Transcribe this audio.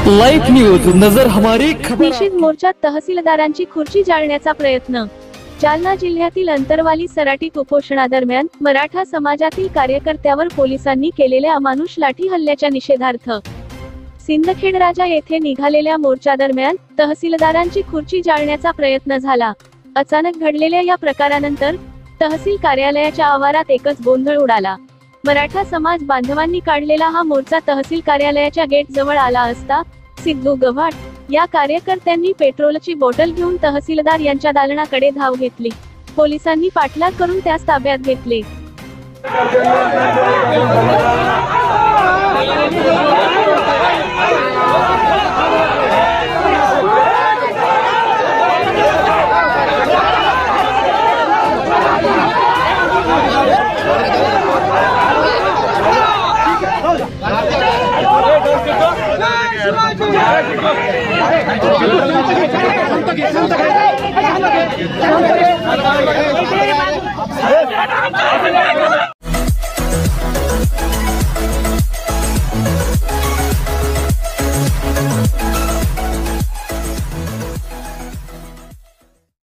Live news नजर हमारी खबर। निषेध मोर्चात तहसीलदारांची खुर्ची जाळण्याचा प्रयत्न। जालना जिल्ह्यातील अंतरवाली सराटी उपोषणादरम्यान मराठा समाजातील कार्यकर्त्यावर पोलिसांनी केलेल्या अमानुष लाठी हल्ल्याच्या निषेधार्थ सिंदखेड राजा येथे निघालेल्या मोर्चादरम्यान तहसीलदारांची खुर्ची जाळण्याचा प्रयत्न झाला। अचानक घडलेल्या या प्रकारानंतर तहसील कार्यालयाच्या आवारात एकच गोंधळ उडाला। मराठा समाज बांधवांनी काढलेला हा मोर्चा तहसील कार्यालयाच्या गेट जवळ आला असता सिद्धू गव्हाट या कार्यकर्त्यांनी पेट्रोलची बॉटल घेऊन तहसीलदार यांच्या दालनाकडे धाव घेतली। पोलिसांनी पाठलाग करून त्यास ताब्यात घेतले। शांत